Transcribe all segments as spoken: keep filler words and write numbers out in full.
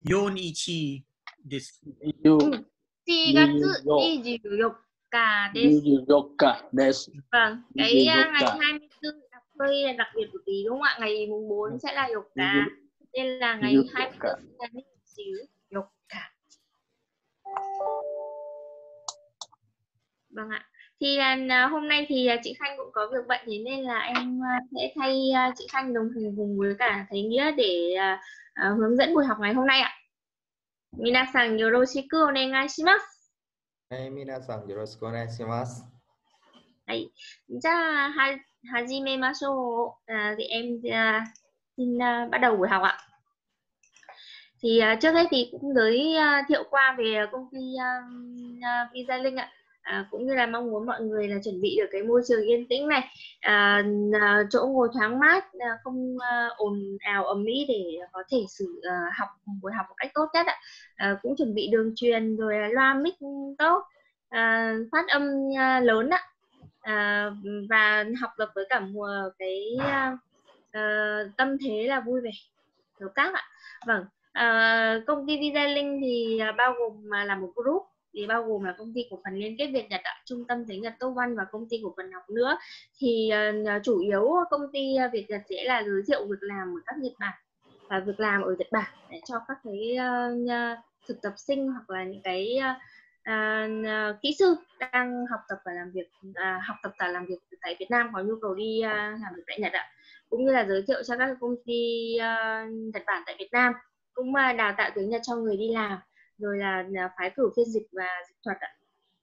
よんじゅういちです。 yu うん。しがつにじゅうよっかです。 24日です. Vâng, cái uh, ngày Yoka. hai mươi tư là hơi đặc biệt một tí đúng không ạ? Ngày mùng bốn sẽ là Yoka. Nên là ngày Yoka. hai mươi tư sẽ là một xíu Yoka. Vâng ạ. Thì uh, hôm nay thì uh, chị Khanh cũng có việc bận, thế nên là em uh, sẽ thay uh, chị Khanh đồng hành cùng với cả thầy Nghĩa để uh, uh, hướng dẫn buổi học ngày hôm nay ạ. Minasan yoroshiku onegaishimasu. はい、皆さんよろしくお願いします。 Đấy. Dạ, ha, hajime masho. À, thì em uh, xin uh, bắt đầu buổi học ạ. Thì uh, trước hết thì cũng giới uh, thiệu qua về công ty uh, uh, VisaLink ạ. À, cũng như là mong muốn mọi người là chuẩn bị được cái môi trường yên tĩnh này, à, à, chỗ ngồi thoáng mát, à, không à, ồn ào ầm ĩ để có thể sử à, học buổi học một cách tốt nhất ạ. À, cũng chuẩn bị đường truyền rồi loa mic tốt, à, phát âm à, lớn ạ, à, và học tập với cả một cái à, à, tâm thế là vui vẻ, hợp tác ạ. Vâng, à, công ty VisaLink thì à, bao gồm mà là một group, thì bao gồm là công ty cổ phần liên kết Việt Nhật, ạ, trung tâm tiếng Nhật Tô Văn và công ty cổ phần học nữa. Thì uh, chủ yếu công ty Việt Nhật sẽ là giới thiệu việc làm ở các Nhật Bản và việc làm ở Nhật Bản để cho các cái uh, thực tập sinh hoặc là những cái uh, uh, kỹ sư đang học tập và làm việc uh, học tập và làm việc tại Việt Nam có nhu cầu đi uh, làm việc tại Nhật ạ, cũng như là giới thiệu cho các công ty uh, Nhật Bản tại Việt Nam, cũng uh, đào tạo tiếng Nhật cho người đi làm, rồi là phái cử phiên dịch và dịch thuật ạ.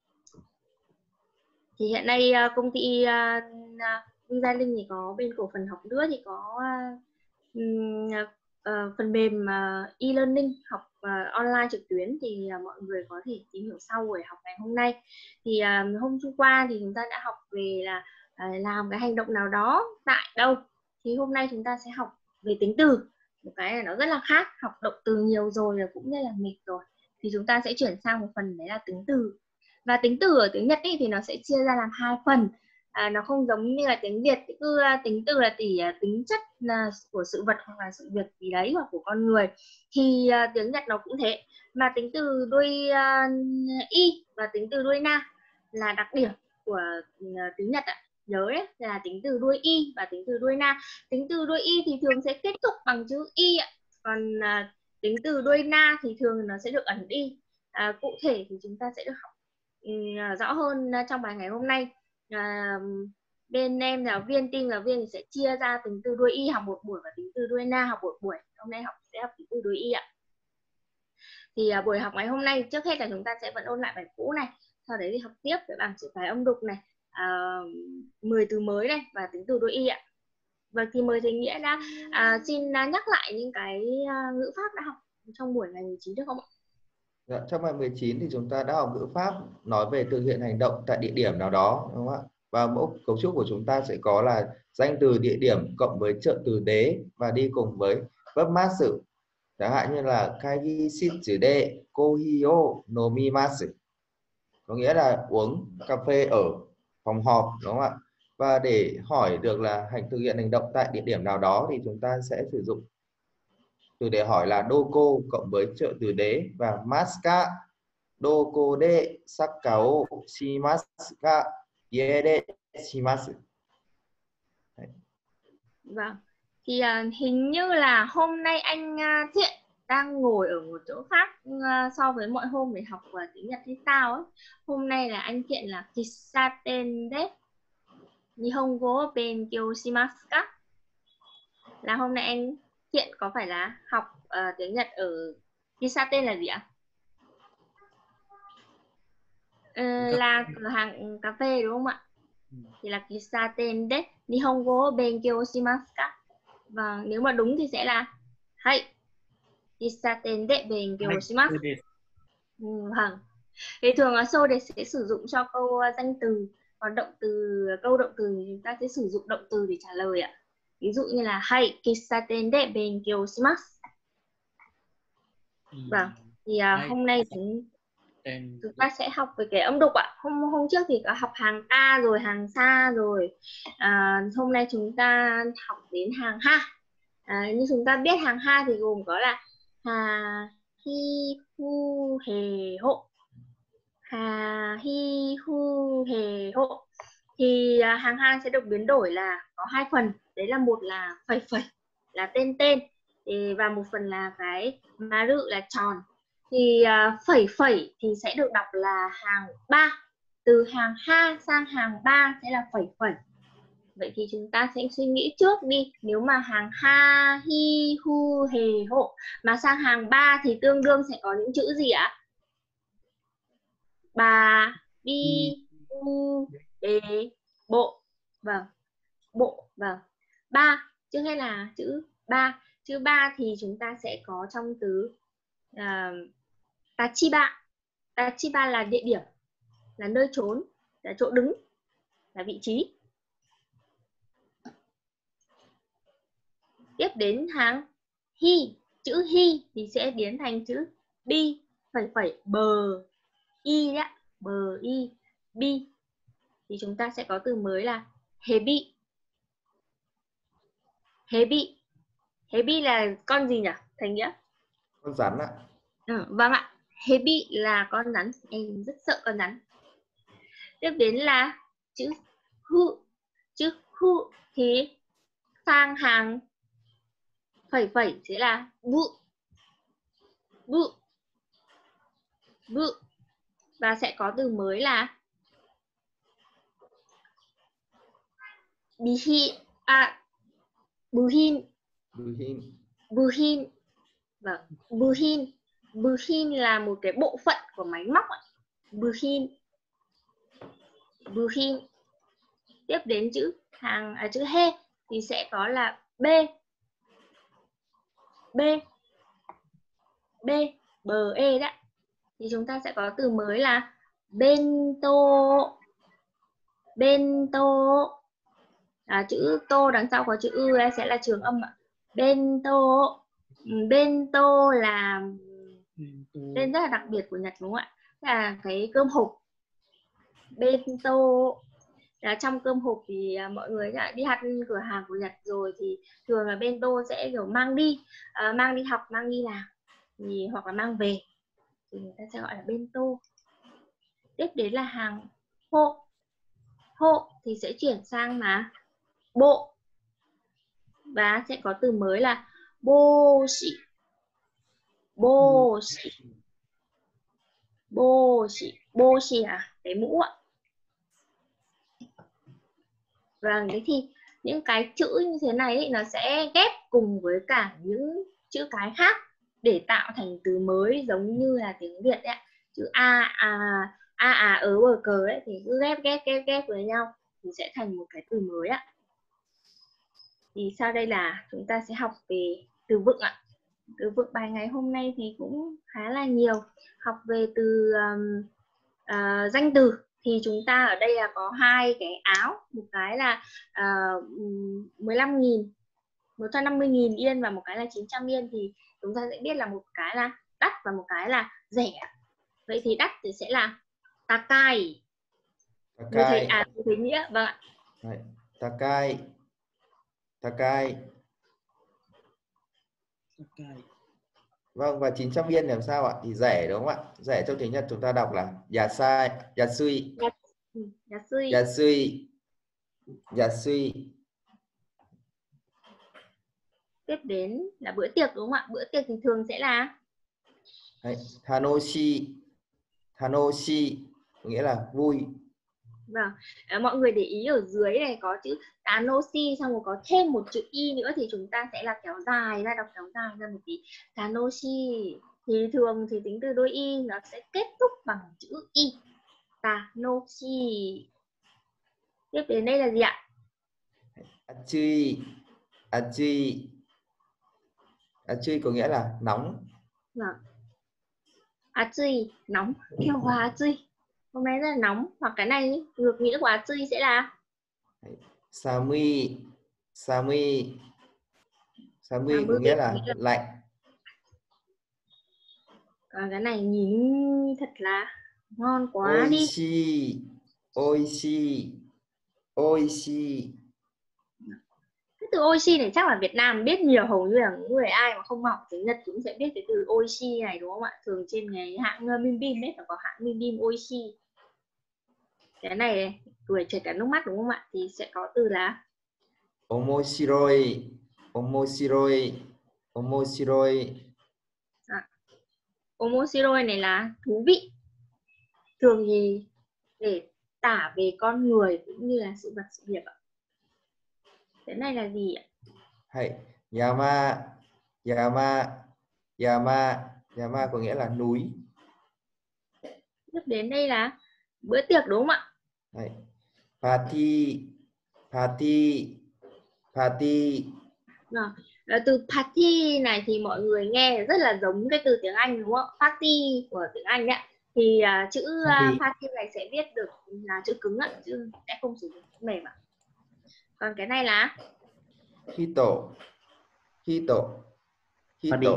Thì hiện nay công ty VisaLink thì có bên cổ phần học nữa thì có um, uh, phần mềm uh, e-learning, học uh, online trực tuyến, thì uh, mọi người có thể tìm hiểu sau buổi học ngày hôm nay. Thì uh, hôm qua thì chúng ta đã học về là uh, làm cái hành động nào đó tại đâu, thì hôm nay chúng ta sẽ học về tính từ, một cái là nó rất là khác, học động từ nhiều rồi là cũng rất là mệt rồi, thì chúng ta sẽ chuyển sang một phần đấy là tính từ. Và tính từ ở tiếng Nhật ý, thì nó sẽ chia ra làm hai phần, à, nó không giống như là tiếng Việt cứ tính từ là tỉ tính chất là của sự vật hoặc là sự việc gì đấy hoặc của con người, thì uh, tiếng Nhật nó cũng thế, mà tính từ đuôi uh, y và tính từ đuôi na là đặc điểm của uh, tiếng Nhật ạ. Nhớ đấy, là tính từ đuôi y và tính từ đuôi na. Tính từ đuôi y thì thường sẽ kết thúc bằng chữ y ạ, còn uh, tính từ đuôi na thì thường nó sẽ được ẩn đi. À, cụ thể thì chúng ta sẽ được học um, rõ hơn trong bài ngày hôm nay. À, bên em giáo viên, team giáo viên thì sẽ chia ra tính từ đuôi y học một buổi và tính từ đuôi na học một buổi. Hôm nay học sẽ học tính từ đuôi y ạ. Thì à, buổi học ngày hôm nay trước hết là chúng ta sẽ vẫn ôn lại bài cũ này, sau đấy thì học tiếp với bảng chữ cái âm đục này, à, mười từ mới này và tính từ đuôi y ạ. Và thì mời thầy Nghĩa đã à, xin nhắc lại những cái uh, ngữ pháp đã học trong buổi ngày mười chín được không ạ? Dạ, trong bài mười chín thì chúng ta đã học ngữ pháp nói về thực hiện hành động tại địa điểm nào đó, đúng không ạ? Và mẫu cấu trúc của chúng ta sẽ có là danh từ địa điểm cộng với trợ từ đế và đi cùng với verb mát sự. Chẳng hạn như là kaigi shitsu de kohi o nomimasu, có nghĩa là uống cà phê ở phòng họp, đúng không ạ? Và để hỏi được là hành thực hiện hành động tại địa điểm nào đó thì chúng ta sẽ sử dụng từ để hỏi là doko cộng với trợ từ đế và maska, doko de sakao shimasu ka ie de shimasu. Vâng, thì uh, hình như là hôm nay anh uh, Thiện đang ngồi ở một chỗ khác uh, so với mọi hôm để học uh, tiếng Nhật hay sao ấy. Hôm nay là anh Thiện là Kissaten de Nihongo benkyou shimasu ka? Là hôm nay anh Thiện có phải là học uh, tiếng Nhật ở Kissaten là gì ạ? Uh, là cửa hàng cà phê đúng không ạ? Thì là Kissaten de Nihongo benkyou shimasu ka? Và nếu mà đúng thì sẽ là hay Kissaten de benkyou shimasu. Ừ, vâng. Thì thường là so để sẽ sử dụng cho câu danh từ, còn động từ, câu động từ thì chúng ta sẽ sử dụng động từ để trả lời ạ. Ví dụ như là hay Kissaten de benkyou shimasu. Vâng. Thì uh, hôm nay chúng chúng ta sẽ học về cái âm đục ạ. Hôm hôm trước thì có học hàng ta rồi hàng xa rồi. À, hôm nay chúng ta học đến hàng ha. À, như chúng ta biết hàng ha thì gồm có là hà hề hộ. Hà hi hu hề hộ. Thì à, hàng hai sẽ được biến đổi là có hai phần. Đấy là một là phẩy phẩy là tên tên. Thì, và một phần là cái má rự là tròn. Thì à, phẩy phẩy thì sẽ được đọc là hàng ba. Từ hàng ha sang hàng ba sẽ là phẩy phẩy. Vậy thì chúng ta sẽ suy nghĩ trước đi. Nếu mà hàng ha, hi, hu, hề, hộ mà sang hàng ba thì tương đương sẽ có những chữ gì ạ? Bà, đi, u, bề, bộ. Vâng, bộ, vâng. Ba, trước hết là chữ ba. Chữ ba thì chúng ta sẽ có trong từ uh, tachiba. Tachiba là địa điểm, là nơi trốn, là chỗ đứng, là vị trí. Tiếp đến hàng hi, chữ hi thì sẽ biến thành chữ bi, phẩy phẩy bờ y đấy, bờ y, bi. Thì chúng ta sẽ có từ mới là hebi. Hebi. Hebi là con gì nhỉ? Thành nghĩa? Con rắn ạ. Ừ, vâng ạ. Hebi là con rắn. Em rất sợ con rắn. Tiếp đến là chữ hu. Chữ hu thì sang hàng phẩy phẩy sẽ là bu. Bu. Bu. Và sẽ có từ mới là bihin. À, buhin. Buhin. Buhin. Vâng, buhin. Buhin là một cái bộ phận của máy móc ạ. Buhin. Buhin. Tiếp đến chữ hàng à, chữ he thì sẽ có là b. B. B. Bờ e đấy. Thì chúng ta sẽ có từ mới là bento. Bento. À, chữ tô đằng sau có chữ ư sẽ là trường âm ạ. Bento. Bento là tên rất là đặc biệt của Nhật đúng không ạ? Là cái cơm hộp. Bento là trong cơm hộp thì mọi người đã đi ăn cửa hàng của Nhật rồi thì thường là bento sẽ kiểu mang đi, uh, mang đi học, mang đi làm thì hoặc là mang về thì người ta sẽ gọi là bento. Tiếp đến là hàng hộ. Hộ thì sẽ chuyển sang là bộ và sẽ có từ mới là bô sĩ. Bô sĩ. Bô sĩ. Bô sĩ à? Cái mũ ạ. Vâng, thế thì những cái chữ như thế này ấy, nó sẽ ghép cùng với cả những chữ cái khác để tạo thành từ mới giống như là tiếng Việt ấy. Chữ a a a à ớ bờ cờ ấy thì cứ ghép ghép ghép ghép với nhau thì sẽ thành một cái từ mới ạ. Thì sau đây là chúng ta sẽ học về từ vựng ạ. Từ vựng bài ngày hôm nay thì cũng khá là nhiều. Học về từ um, uh, danh từ thì chúng ta ở đây là có hai cái áo, một cái là uh, mười lăm nghìn, một trăm năm mươi nghìn yên và một cái là chín trăm yên thì chúng ta sẽ biết là một cái là đắt và một cái là rẻ. Vậy thì đắt thì sẽ là takai. Người thầy à, người thầy nghĩa, vâng ạ. Takai. Takai. Takai. Vâng, và chín trăm yên làm sao ạ? Thì rẻ đúng không ạ? Rẻ trong tiếng Nhật chúng ta đọc là yasai, yasui. Yasui. Yasui. Yasui. Tiếp đến là bữa tiệc đúng không ạ? Bữa tiệc thì thường sẽ là Tanoshi. Tanoshi nghĩa là vui. Vâng, à, mọi người để ý ở dưới này có chữ Tanoshi xong rồi có thêm một chữ y nữa thì chúng ta sẽ là kéo dài ra, đọc kéo dài ra một tí. Tanoshi thì thường thì tính từ đôi y nó sẽ kết thúc bằng chữ y. Tanoshi. Tiếp đến đây là gì ạ? Achui. Achui. Achui có nghĩa là nóng. Vâng. Achui, nóng. Kêu hòa achui. Hôm nay rất là nóng. Hoặc cái này ngược nghĩa của achui sẽ là Samui. Samui. Samui có nghĩa là lạnh. Còn cái này nhìn thật là ngon quá đi. Oishi. Oishi. Oishi. Rất từ oishi này chắc là Việt Nam biết nhiều, hầu như là người ai mà không học tiếng Nhật cũng sẽ biết cái từ oishi này đúng không ạ? Thường trên cái hãng uh, Bim Bim ấy, phải có hãng Bim Bim oishi. Cái này cười chảy cả nước mắt đúng không ạ? Thì sẽ có từ là omoshiroi, omoshiroi, omoshiroi. à, omoshiroi này là thú vị. Thường thì để tả về con người cũng như là sự vật sự việc ạ. Cái này là gì ạ? Hay Yama, Yama, Yama, Yama có nghĩa là núi. Tiếp đến đây là bữa tiệc đúng không ạ? Đấy. Party, party, party. Rồi. Từ party này thì mọi người nghe rất là giống cái từ tiếng Anh đúng không? Party của tiếng Anh đấy. Thì uh, chữ uh, party này sẽ viết được là chữ cứng ạ, chứ sẽ không sử dụng chữ mềm ạ. Còn cái này là Hito, hito, hito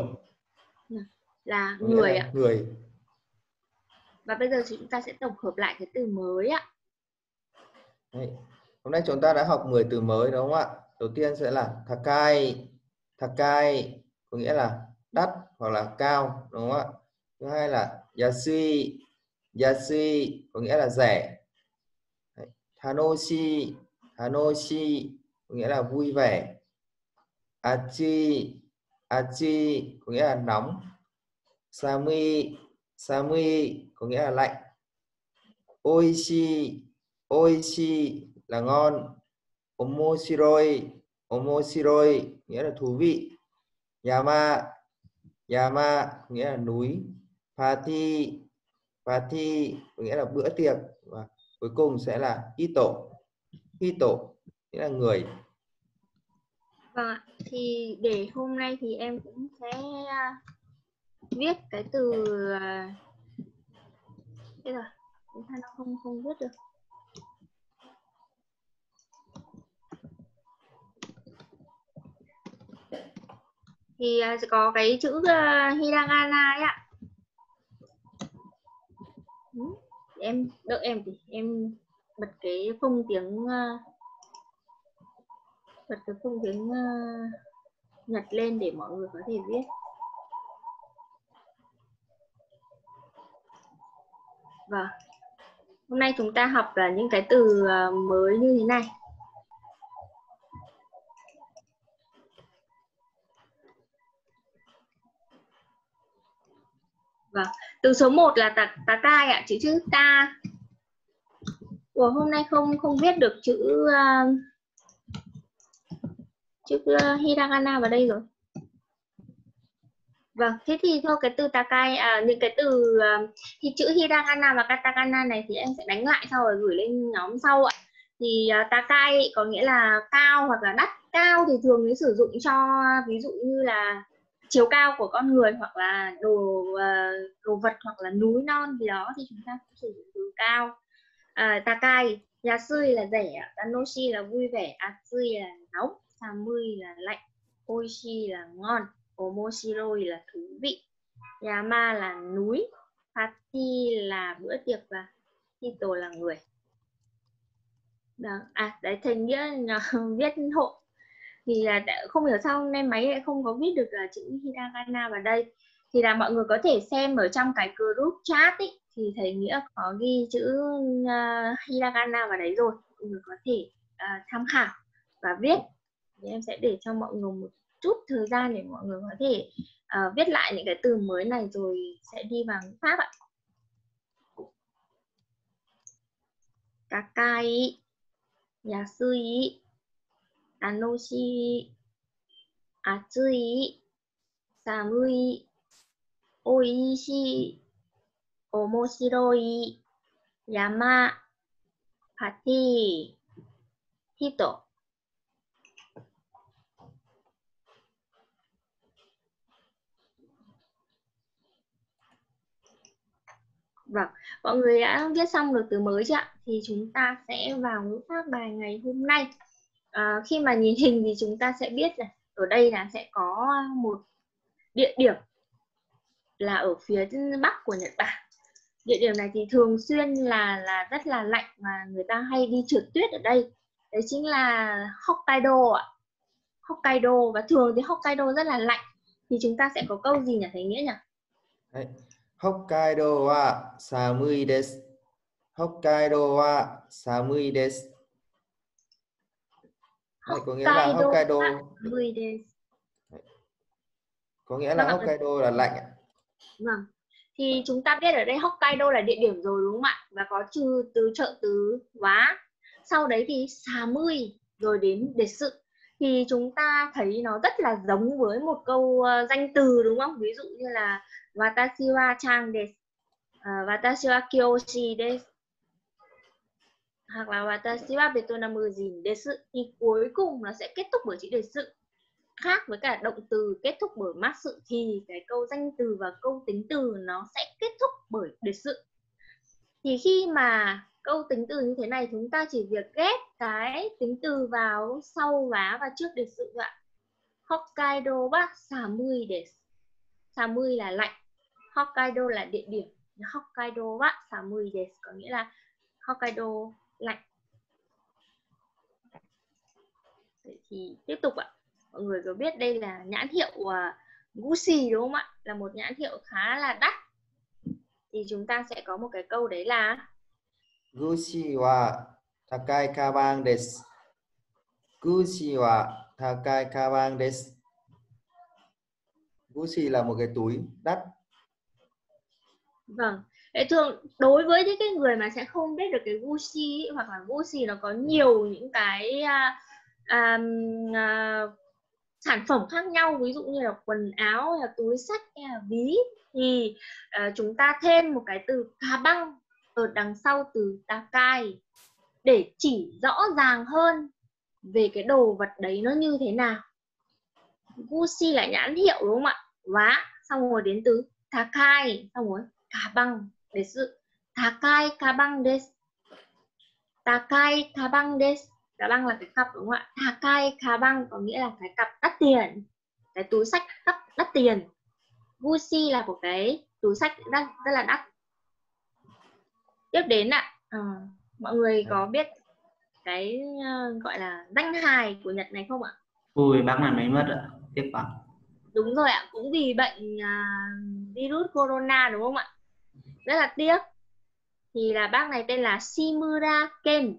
là có nghĩa người là ạ. người. Và bây giờ chúng ta sẽ tổng hợp lại cái từ mới ạ. Đấy. Hôm nay chúng ta đã học mười từ mới đúng không ạ? Đầu tiên sẽ là takai, takai có nghĩa là đắt hoặc là cao đúng không ạ? Thứ hai là yasui, yasui có nghĩa là rẻ. Đấy. Tanoshi, tanoshi có nghĩa là vui vẻ. Achi, achi có nghĩa là nóng. Samui, samui có nghĩa là lạnh. Oishi, oishi là ngon. Omoshiroi, omoshiroi nghĩa là thú vị. Yama, yama nghĩa là núi. Party, party nghĩa là bữa tiệc. Và cuối cùng sẽ là hito, hito nghĩa là người. Vâng ạ. Thì để hôm nay thì em cũng sẽ viết cái từ thế rồi chúng ta nó không không viết được. Thì sẽ có cái chữ uh, hiragana ấy ạ. Ừ. Em đợi em thì em bật cái phông tiếng uh, bật cái phông tiếng uh, Nhật lên để mọi người có thể viết. Vâng. Hôm nay chúng ta học là những cái từ uh, mới như thế này. Vâng. Từ số một là ta, takai ạ, chữ chữ ta. Ủa, hôm nay không không viết được chữ uh, chữ uh, hiragana vào đây rồi. Vâng, thế thì thôi cái từ takai à, những cái từ uh, thì chữ hiragana và katakana này thì em sẽ đánh lại sau rồi gửi lên nhóm sau ạ. Thì uh, takai có nghĩa là cao hoặc là đắt. Cao thì thường mới sử dụng cho ví dụ như là chiều cao của con người hoặc là đồ uh, đồ vật hoặc là núi non gì đó thì chúng ta cũng sử dụng từ cao. Uh, takai, yasui là rẻ, tanoshi là vui vẻ, atsui là nóng, samui là lạnh, oishi là ngon, omoshiroi là thú vị, yama là núi, party là bữa tiệc và hito là người. Đó. À đấy, thành nghĩa viết hộ thì là không hiểu sao nên máy lại không có viết được là chữ hiragana vào đây. Thì là mọi người có thể xem ở trong cái group chat ấy, thì thầy Nghĩa có ghi chữ uh, hiragana vào đấy rồi, mọi người có thể uh, tham khảo và viết. Thì em sẽ để cho mọi người một chút thời gian để mọi người có thể uh, viết lại những cái từ mới này rồi sẽ đi vào ngữ pháp ạ. Kakai, yasui, tanoshi, atsui, samui, oishi, omoshiroi, yama, party, hito. Vâng, mọi người đã viết xong được từ mới chưa ạ? Thì chúng ta sẽ vào ngữ pháp bài ngày hôm nay. À, khi mà nhìn hình thì chúng ta sẽ biết là ở đây là sẽ có một địa điểm là ở phía bắc của Nhật Bản. Địa điểm này thì thường xuyên là là rất là lạnh và người ta hay đi trượt tuyết ở đây. Đấy chính là Hokkaido ạ. Hokkaido, và thường thì Hokkaido rất là lạnh, thì chúng ta sẽ có câu gì nhỉ thầy Nghĩa nhỉ? Đấy. Hokkaido wa samui desu. Hokkaido wa samui desu. Đấy, có nghĩa là Hokkaido Hokkaido samui desu. có nghĩa Vâng là ạ. Hokkaido là lạnh ạ. Vâng. Thì chúng ta biết ở đây Hokkaido là địa điểm rồi đúng không ạ? Và có trừ từ trợ từ wa. Sau đấy thì samui rồi đến desu. Thì chúng ta thấy nó rất là giống với một câu uh, danh từ đúng không? Ví dụ như là watashi wa chan desu, uh, watashi wa kyoshi desu, hoặc là watashi wa Betonamu jin desu. Thì cuối cùng nó sẽ kết thúc bởi chữ desu. Khác với cả động từ kết thúc bởi matsu thì cái câu danh từ và câu tính từ nó sẽ kết thúc bởi desu. Thì khi mà câu tính từ như thế này, chúng ta chỉ việc ghép cái tính từ vào sau vá và trước desu thôi ạ. Hokkaido wa samui desu. Samui là lạnh, Hokkaido là địa điểm. Hokkaido wa samui desu có nghĩa là Hokkaido lạnh. Vậy thì tiếp tục ạ. Mọi người có biết đây là nhãn hiệu uh, Gucci đúng không ạ? Là một nhãn hiệu khá là đắt. Thì chúng ta sẽ có một cái câu đấy là Gucci wa takai kaban desu. Gucci wa takai kaban desu. Gucci là một cái túi đắt. Vâng. Thế thường đối với những cái người mà sẽ không biết được cái Gucci ấy, hoặc là Gucci nó có nhiều những cái uh, um, uh, sản phẩm khác nhau, ví dụ như là quần áo hay là túi xách hay là ví, thì uh, chúng ta thêm một cái từ cà băng ở đằng sau từ takai để chỉ rõ ràng hơn về cái đồ vật đấy nó như thế nào. Gucci là nhãn hiệu đúng không ạ? Vá, xong rồi đến từ takai, xong rồi cà băng desu. Takai kaban desu. Takai kaban desu. Cà băng là cái cặp đúng không ạ? Takai kaban có nghĩa là cái cặp đắt tiền, cái túi xách đắt, đắt tiền. Gucci là một cái túi xách đắt, rất là đắt. Tiếp đến ạ, à, mọi người có biết cái uh, gọi là danh hài của Nhật này không ạ? Ui, bác này mới mất ạ. Tiếc quá. Đúng rồi ạ, cũng vì bệnh uh, virus corona đúng không ạ? Rất là tiếc. Thì là bác này tên là Shimura Ken.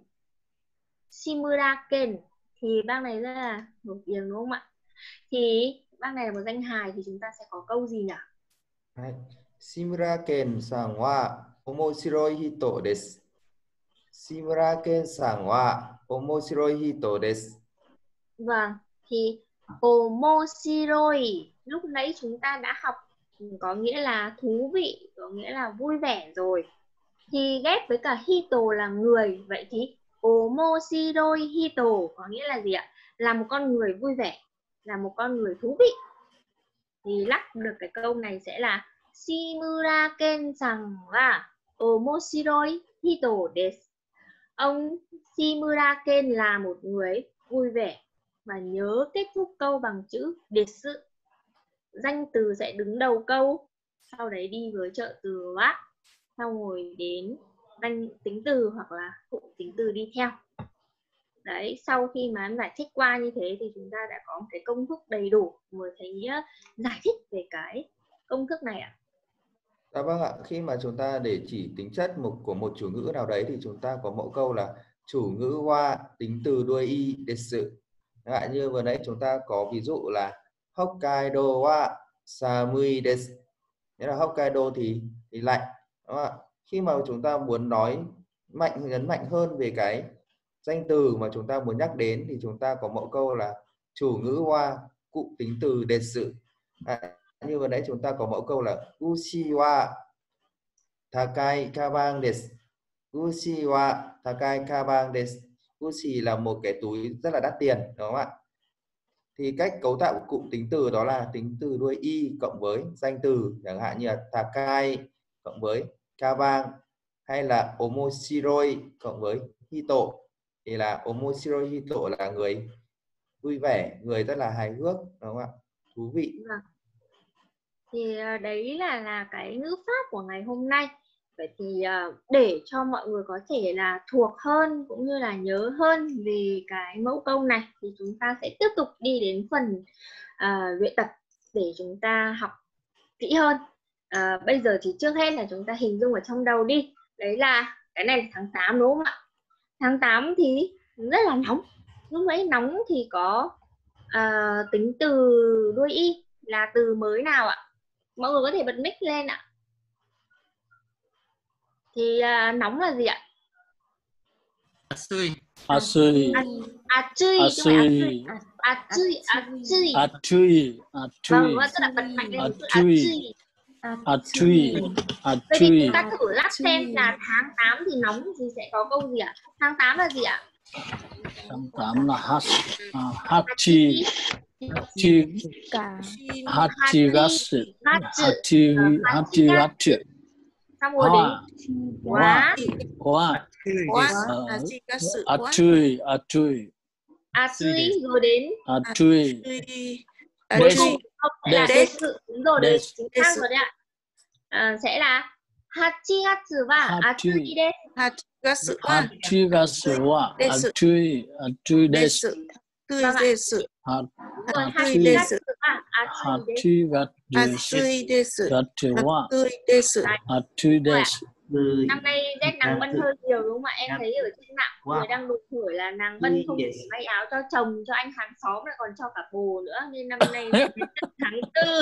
Shimura Ken. Thì bác này rất là nổi tiếng đúng không ạ? Thì bác này là một danh hài, thì chúng ta sẽ có câu gì nhỉ? Đấy. Shimura Ken-san wa omoshiroi hito desu. Shimura Ken-san wa omoshiroi hito desu. Vâng, thì omoshiroi lúc nãy chúng ta đã học có nghĩa là thú vị, có nghĩa là vui vẻ rồi. Thì ghép với cả hito là người, vậy thì omoshiroi hito có nghĩa là gì ạ? Là một con người vui vẻ, là một con người thú vị. Thì lắp được cái câu này sẽ là Shimura Ken-san wa omoshiroi hito desu. Ông Shimura Ken là một người vui vẻ, và nhớ kết thúc câu bằng chữ desu. Danh từ sẽ đứng đầu câu, sau đấy đi với trợ từ wa, sau rồi đến danh tính từ hoặc là cụm tính từ đi theo. Đấy, sau khi mà em giải thích qua như thế thì chúng ta đã có một cái công thức đầy đủ. Mới thấy giải thích về cái công thức này ạ. Dạ vâng ạ, khi mà chúng ta để chỉ tính chất một của một chủ ngữ nào đấy thì chúng ta có mẫu câu là chủ ngữ wa tính từ đuôi y desu. Chẳng hạn như vừa nãy chúng ta có ví dụ là Hokkaido wa samui desu. Nghĩa là Hokkaido thì thì lạnh, đúng không ạ? Khi mà chúng ta muốn nói mạnh nhấn mạnh hơn về cái danh từ mà chúng ta muốn nhắc đến thì chúng ta có mẫu câu là chủ ngữ wa cụm tính từ desu. À, như vừa nãy chúng ta có mẫu câu là Gucci wa takai kaban desu. Gucci wa takai kaban desu. Gucci là một cái túi rất là đắt tiền, đúng không ạ? Thì cách cấu tạo của cụm tính từ đó là tính từ đuôi y cộng với danh từ, chẳng hạn như là takai cộng với kaban, hay là omoshiroi cộng với hito. Thì là omoshiroi hito là người vui vẻ, người rất là hài hước, đúng không ạ? Thú vị. Vâng. Thì đấy là là cái ngữ pháp của ngày hôm nay. Vậy thì uh, để cho mọi người có thể là thuộc hơn cũng như là nhớ hơn về cái mẫu câu này thì chúng ta sẽ tiếp tục đi đến phần uh, luyện tập để chúng ta học kỹ hơn. Uh, bây giờ thì trước hết là chúng ta hình dung ở trong đầu đi. Đấy là cái này là tháng tám đúng không ạ? Tháng tám thì rất là nóng. Lúc ấy nóng thì có uh, tính từ đuôi y là từ mới nào ạ? Mọi người có thể bật mic lên ạ. Thì uh, nóng là gì ạ? Asui. Asui. Achui, chứ không phải achui. Achui, achui. Achui. Vâng, Achui. tức là bật mạnh lên một chút. Achui. Achui. Achui. Vậy thì Achui. chúng ta thử lắp xem là tháng tám thì nóng thì sẽ có câu gì ạ? Tháng tám là gì ạ? Tháng tám là hat hachi. Hachi. Hachigasu. Hachi. Hachigasu. Xong rồi đến quá. Quá. Quá. Achui. Achui. Achui rồi đến Achui. cuối cùng không sẽ là Desu. desu. Đúng rồi đấy, Desu. chính xác rồi đấy ạ. À, sẽ là hachigatsu wa achui desu. Hachigatsu wa Hachigasu wa achui. Achui desu. Tươi Vâng ạ. desu. Đúng rồi, Achui. hachigatsu wa achui desu. Hachigasu Asui desu. wa Tươi desu. achui desu. Người Năm nay rét nắng bân hơi nhiều đúng không ạ? Em thấy ở trên mạng Wow. người đang đồn thổi là nàng bân không chỉ may áo cho chồng, cho anh hàng xóm lại còn cho cả bồ nữa. Nên năm nay tháng tư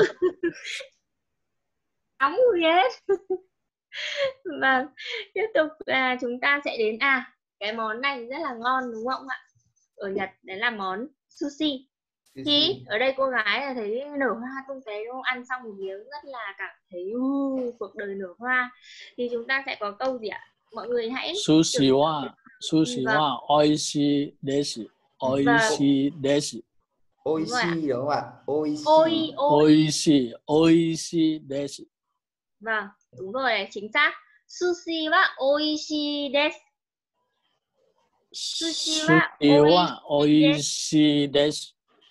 nóng ghét. Vâng, tiếp tục là chúng ta sẽ đến à cái món này rất là ngon đúng không ạ? Ở Nhật đấy là món sushi. Thì ở đây cô gái là thấy nở hoa tung tế đúng không? Ăn xong một miếng rất là cảm thấy uh, cuộc đời nở hoa. Thì chúng ta sẽ có câu gì ạ? Mọi người hãy Sushi wa sushi wa oishii desu. Oishii desu. Oishi đúng không ạ? Oishi. ôi ôi. Oishii. Oishii desu. Vâng, đúng rồi đấy, chính xác. Sushi wa oishii desu. Sushi wa Sushi wa oishii desu.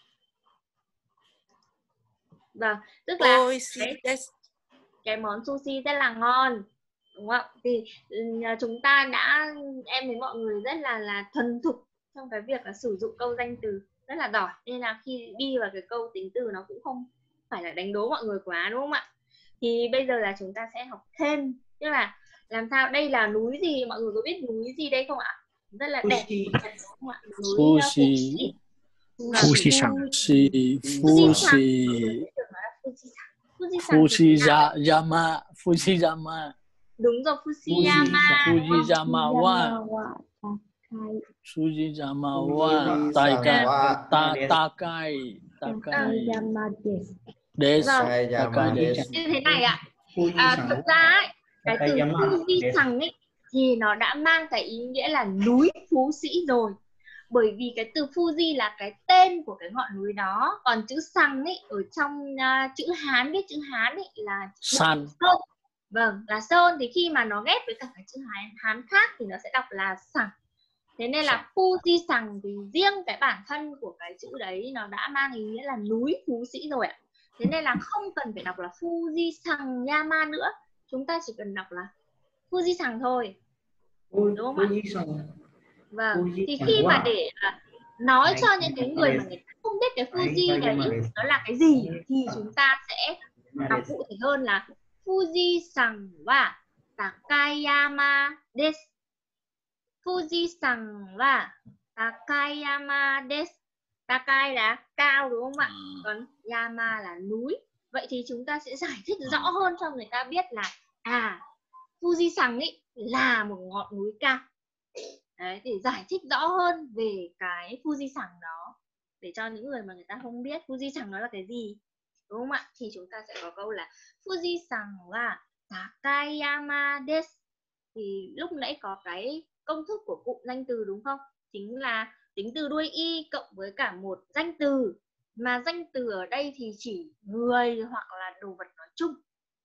Vâng, tức là Oishi cái, desu. cái món sushi rất là ngon đúng không? Thì chúng ta đã em thấy mọi người rất là là thuần thục trong cái việc là sử dụng câu danh từ rất là giỏi, nên là khi đi vào cái câu tính từ nó cũng không phải là đánh đố mọi người quá đúng không ạ? Thì bây giờ là chúng ta sẽ học thêm, tức là làm sao đây là núi gì, mọi người có biết núi gì đây không ạ? Rất là đẹp đúng không ạ? Núi Fuji. Fuji-san. Fuji. Fuji. Fujiyama. Fujiyama. Đúng rồi, Fujiyama. Fujiyama wa Fujiyama wa Takai. Ta Takai. Takai. Desu. Takai desu. Như thế này ạ. À, thực ra ấy, cái từ Fuji-san ấy thì nó đã mang cái ý nghĩa là núi Phú Sĩ rồi. Bởi vì cái từ Fuji là cái tên của cái ngọn núi đó, còn chữ Sang ấy ở trong uh, chữ Hán, biết chữ Hán ấy là San. Sơn. Vâng, là Sơn, thì khi mà nó ghép với cả cái chữ Hán, Hán khác thì nó sẽ đọc là Sang. Thế nên là Fuji Sang thì riêng cái bản thân của cái chữ đấy nó đã mang ý nghĩa là núi Phú Sĩ rồi ạ. Thế nên là không cần phải đọc là Fuji Sang Yama nữa, chúng ta chỉ cần đọc là Fuji Sang thôi. Đúng không ạ? Vâng, thì khi mà để uh, nói cho những cái người mà người ta không biết cái Fuji đấy nó là cái gì thì chúng ta sẽ đọc cụ thể hơn là Fuji-san wa Takayama desu. Fuji-san wa Takayama desu. Takai là cao đúng không ạ? Còn Yama là núi. Vậy thì chúng ta sẽ giải thích rõ hơn cho người ta biết là à Fuji-san ấy là một ngọn núi cao. Đấy, để giải thích rõ hơn về cái Fuji-san đó, để cho những người mà người ta không biết Fuji-san nó là cái gì đúng không ạ? Thì chúng ta sẽ có câu là Fuji-san wa Takayama desu. Thì lúc nãy có cái công thức của cụm danh từ đúng không? Chính là tính từ đuôi y cộng với cả một danh từ, mà danh từ ở đây thì chỉ người hoặc là đồ vật nói chung.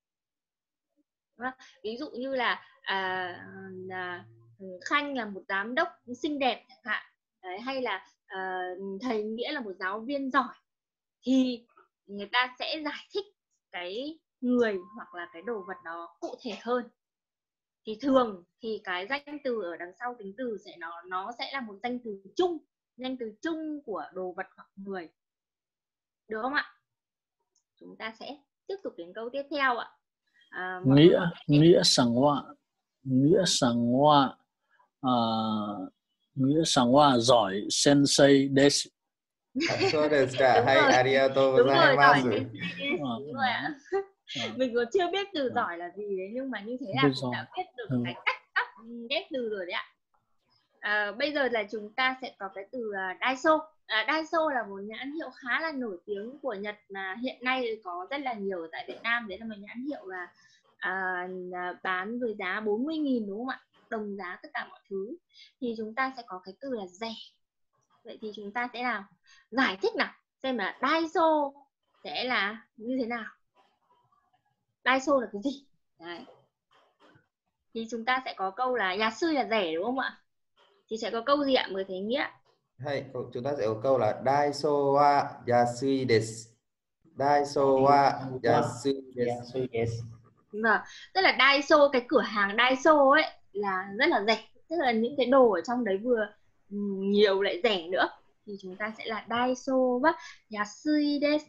Ví dụ như là à, à, Khanh là một giám đốc xinh đẹp chẳng hạn. Đấy, hay là uh, thầy Nghĩa là một giáo viên giỏi, thì người ta sẽ giải thích cái người hoặc là cái đồ vật đó cụ thể hơn. thì thường thì cái danh từ ở đằng sau tính từ sẽ nó nó sẽ là một danh từ chung, danh từ chung của đồ vật hoặc người, được không ạ? Chúng ta sẽ tiếp tục đến câu tiếp theo ạ. À, mọi nghĩa người... nghĩa sang wa nghĩa sang wa à, nghĩa sang wa giỏi sensei desu. So desu ka? Hay, arigatou Đúng rồi, giỏi gozaimasu. sensei desu, đúng rồi ạ. À, Mình còn chưa biết từ à. giỏi là gì đấy, nhưng mà như thế là Biết cũng rồi. đã biết được Ừ. cái cách đắp ghép từ rồi đấy ạ. À, bây giờ là chúng ta sẽ có cái từ uh, Daiso. À, Daiso là một nhãn hiệu khá là nổi tiếng của Nhật mà hiện nay có rất là nhiều ở tại Việt Nam. Đấy là một nhãn hiệu là à, bán với giá bốn mươi nghìn, đúng không ạ? Đồng giá tất cả mọi thứ. Thì chúng ta sẽ có cái từ là rẻ. Vậy thì chúng ta sẽ làm giải thích nào xem là Daiso sẽ là như thế nào. Daiso là cái gì? Đấy. Thì chúng ta sẽ có câu là Yasui là rẻ, đúng không ạ? Thì sẽ có câu gì ạ? Mời thầy Nghĩa. Hay, chúng ta sẽ có câu là Daiso wa yasui desu. Daiso wa yasui desu. Vâng, tức là Daiso, cái cửa hàng Daiso ấy là rất là rẻ. Tức là những cái đồ ở trong đấy vừa nhiều lại rẻ nữa. Thì chúng ta sẽ là Daiso wa yasui desu.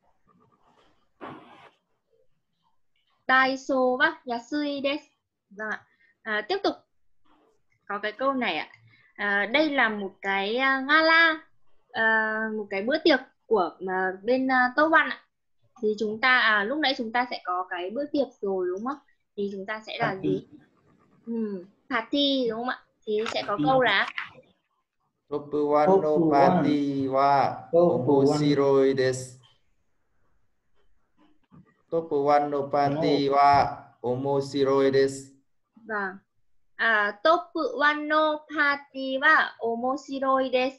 Daiso wa yasui desu. Vâng ạ. À, tiếp tục có cái câu này ạ. À, đây là một cái gala, à, một cái bữa tiệc của à, bên uh, Tô Văn ạ. Thì chúng ta à, lúc nãy chúng ta sẽ có cái bữa tiệc rồi, đúng không? Thì chúng ta sẽ là Party. gì? Ừ, party, đúng không ạ? Thì sẽ có câu là Topu wa no party wa omoshiroi desu. Topu wa no party wa omoshiroi desu. Vâng. À, Topu wa no party wa omoshiroi desu.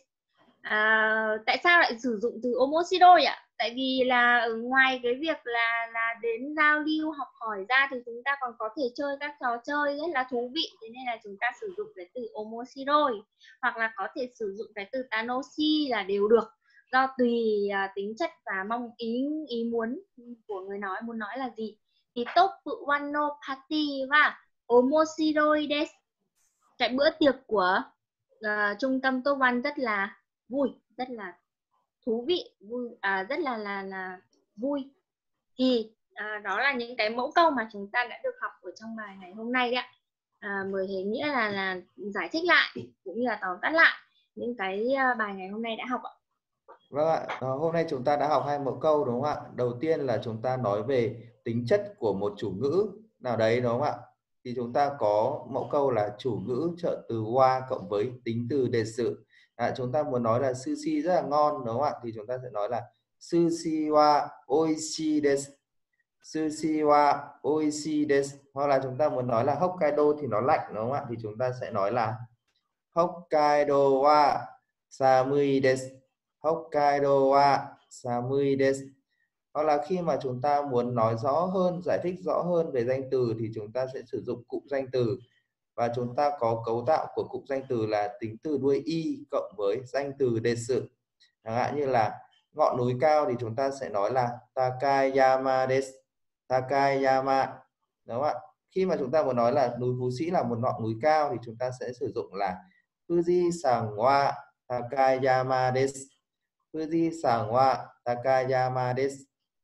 À, tại sao lại sử dụng từ omoshiroi ạ? Tại vì là ở ngoài cái việc là là đến giao lưu học hỏi ra thì chúng ta còn có thể chơi các trò chơi rất là thú vị, thế nên là chúng ta sử dụng cái từ omoshiroi, hoặc là có thể sử dụng cái từ tanoshi là đều được, do tùy uh, tính chất và mong ý ý muốn của người nói muốn nói là gì. Thì Topu wa no party wa omoshiroi desu. Cái bữa tiệc của uh, trung tâm Tô Văn rất là vui, rất là thú vị, vui, à, rất là là là vui. Thì à, đó là những cái mẫu câu mà chúng ta đã được học ở trong bài ngày hôm nay đấy ạ. À, mời thầy Nghĩa là là giải thích lại cũng như là tóm tắt lại những cái bài ngày hôm nay đã học ạ. Vâng ạ, hôm nay chúng ta đã học hai mẫu câu, đúng không ạ? Đầu tiên là chúng ta nói về tính chất của một chủ ngữ nào đấy, đúng không ạ? Thì chúng ta có mẫu câu là chủ ngữ trợ từ wa cộng với tính từ desu. À, chúng ta muốn nói là sushi rất là ngon, đúng không ạ? Thì chúng ta sẽ nói là sushi wa oishii desu. Sushi wa oishii desu. Hoặc là chúng ta muốn nói là Hokkaido thì nó lạnh, đúng không ạ? Thì chúng ta sẽ nói là Hokkaido wa samui desu. Hokkaido wa samui desu. Hoặc là khi mà chúng ta muốn nói rõ hơn, giải thích rõ hơn về danh từ thì chúng ta sẽ sử dụng cụm danh từ. Và chúng ta có cấu tạo của cụm danh từ là tính từ đuôi y cộng với danh từ desu. Chẳng hạn như là ngọn núi cao thì chúng ta sẽ nói là Takayama desu. Takayama. Đúng không ạ? Khi mà chúng ta muốn nói là núi Phú Sĩ là một ngọn núi cao thì chúng ta sẽ sử dụng là Fuji-san wa Takayama desu. Fuji-san wa Takayama desu.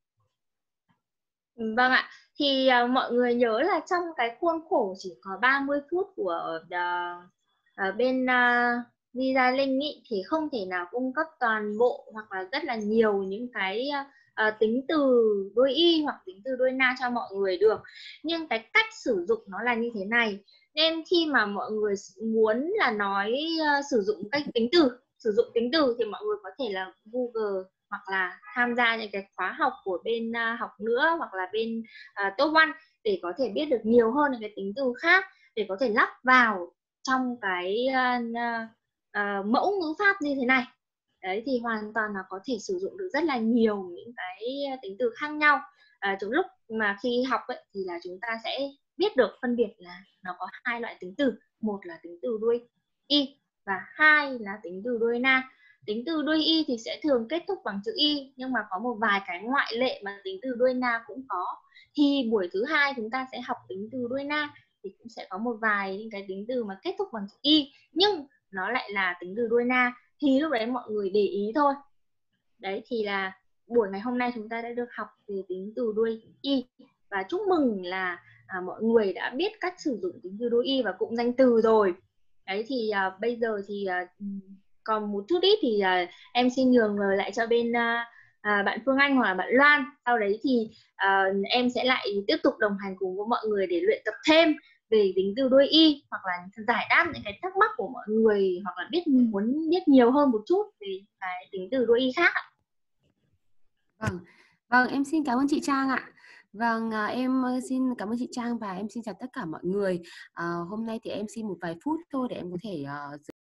Vâng ạ. Thì uh, mọi người nhớ là trong cái khuôn khổ chỉ có ba mươi phút của uh, uh, bên uh, Visa Link ý, thì không thể nào cung cấp toàn bộ hoặc là rất là nhiều những cái uh, tính từ đuôi y hoặc tính từ đuôi na cho mọi người được. Nhưng cái cách sử dụng nó là như thế này. Nên khi mà mọi người muốn là nói uh, sử dụng cách tính từ, sử dụng tính từ thì mọi người có thể là Google hoặc là tham gia những cái khóa học của bên uh, học nữa hoặc là bên uh, Top One để có thể biết được nhiều hơn những cái tính từ khác để có thể lắp vào trong cái uh, uh, mẫu ngữ pháp như thế này. Đấy thì hoàn toàn là có thể sử dụng được rất là nhiều những cái tính từ khác nhau. À, trong lúc mà khi học ấy, thì là chúng ta sẽ biết được phân biệt là nó có hai loại tính từ, một là tính từ đuôi y và hai là tính từ đuôi na. Tính từ đuôi y thì sẽ thường kết thúc bằng chữ y, nhưng mà có một vài cái ngoại lệ mà tính từ đuôi na cũng có. Thì buổi thứ hai chúng ta sẽ học tính từ đuôi na thì cũng sẽ có một vài những cái tính từ mà kết thúc bằng chữ y nhưng nó lại là tính từ đuôi na, thì lúc đấy mọi người để ý thôi. Đấy thì là buổi ngày hôm nay chúng ta đã được học về tính từ đuôi y, và chúc mừng là à, mọi người đã biết cách sử dụng tính từ đuôi y và cụm danh từ rồi. Đấy thì à, bây giờ thì à, còn một chút ít thì à, em xin nhường lời lại cho bên à, à, bạn Phương Anh hoặc là bạn Loan. Sau đấy thì à, em sẽ lại tiếp tục đồng hành cùng với mọi người để luyện tập thêm về tính từ đuôi y, hoặc là giải đáp những cái thắc mắc của mọi người, hoặc là biết muốn biết nhiều hơn một chút về cái tính từ đuôi y khác ạ. Vâng, vâng em xin cảm ơn chị Trang ạ. Vâng, à, em xin cảm ơn chị Trang và em xin chào tất cả mọi người. À, hôm nay thì em xin một vài phút thôi để em có thể uh,